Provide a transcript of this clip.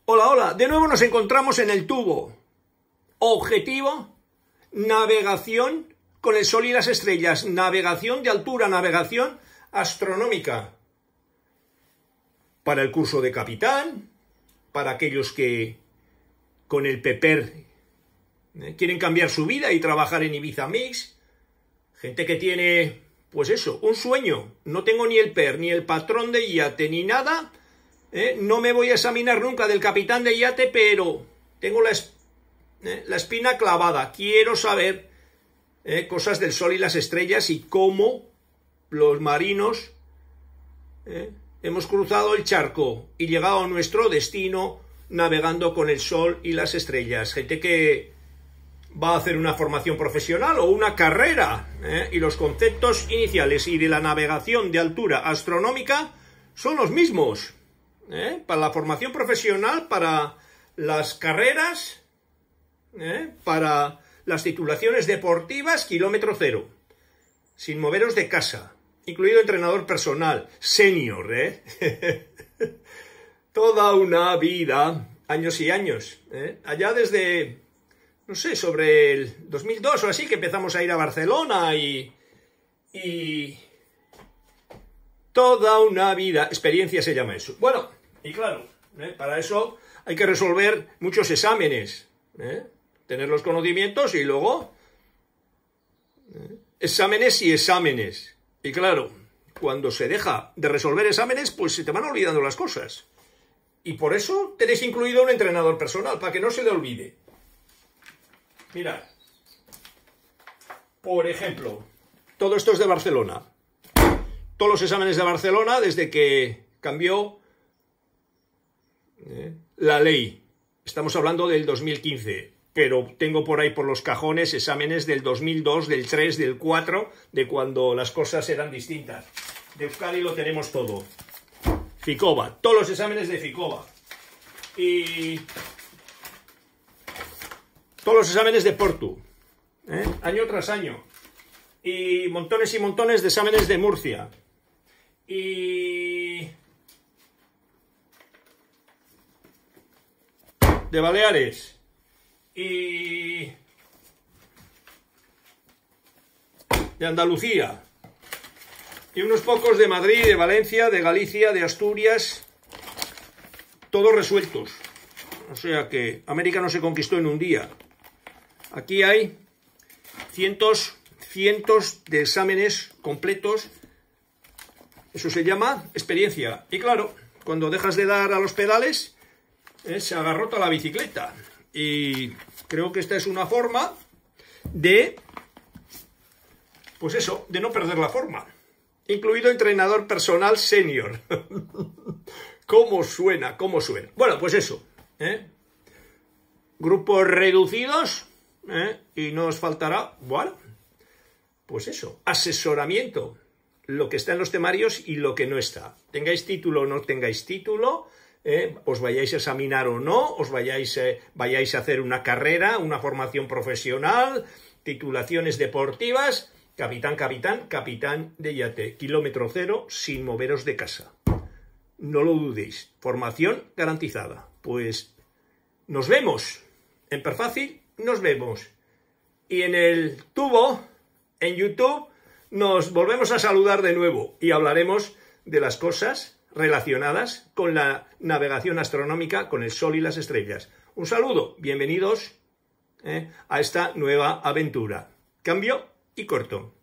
Hola, hola, de nuevo nos encontramos en el tubo. Objetivo, navegación con el sol y las estrellas, navegación de altura, navegación astronómica. Para el curso de capitán, para aquellos que con el PEPER quieren cambiar su vida y trabajar en Ibiza Mix, gente que tiene, pues eso, un sueño. No tengo ni el PER, ni el patrón de yate, ni nada. No me voy a examinar nunca del capitán de yate, pero tengo la espina clavada. Quiero saber cosas del sol y las estrellas y cómo los marinos hemos cruzado el charco y llegado a nuestro destino navegando con el sol y las estrellas. Gente que va a hacer una formación profesional o una carrera, y los conceptos iniciales y de la navegación de altura astronómica son los mismos. Para la formación profesional, para las carreras, para las titulaciones deportivas, kilómetro cero, sin moveros de casa, incluido entrenador personal, senior, toda una vida, años y años, allá desde, no sé, sobre el 2002 o así, que empezamos a ir a Barcelona y toda una vida, experiencia se llama eso. Bueno, y claro, para eso hay que resolver muchos exámenes, tener los conocimientos y luego exámenes y exámenes. Y claro, cuando se deja de resolver exámenes, pues se te van olvidando las cosas. Y por eso tenéis incluido un entrenador personal, para que no se le olvide. Mirad, por ejemplo, todo esto es de Barcelona. Todos los exámenes de Barcelona desde que cambió la ley. Estamos hablando del 2015, pero tengo por ahí por los cajones exámenes del 2002, del 3, del 4, de cuando las cosas eran distintas. De Euskadi lo tenemos todo. Ficoba, todos los exámenes de Ficoba. Y todos los exámenes de Portu, año tras año. Y montones de exámenes de Murcia. Y de Baleares. Y de Andalucía. Y unos pocos de Madrid, de Valencia, de Galicia, de Asturias. Todos resueltos. O sea que América no se conquistó en un día. Aquí hay cientos de exámenes completos. Eso se llama experiencia. Y claro, cuando dejas de dar a los pedales, se agarrota la bicicleta. Y creo que esta es una forma de, pues eso, de no perder la forma. Incluido entrenador personal senior. ¿Cómo suena? ¿Cómo suena? Bueno, pues eso. Grupos reducidos. Y no os faltará, bueno, pues eso, asesoramiento. Lo que está en los temarios y lo que no está. Tengáis título o no tengáis título, os vayáis a examinar o no, os vayáis a hacer una carrera, una formación profesional, titulaciones deportivas, capitán de yate, kilómetro cero, sin moveros de casa. No lo dudéis, formación garantizada. Pues nos vemos en Perfácil, nos vemos. Y en el tubo, en YouTube, nos volvemos a saludar de nuevo y hablaremos de las cosas relacionadas con la navegación astronómica con el sol y las estrellas. Un saludo, bienvenidos a esta nueva aventura. Cambio y corto.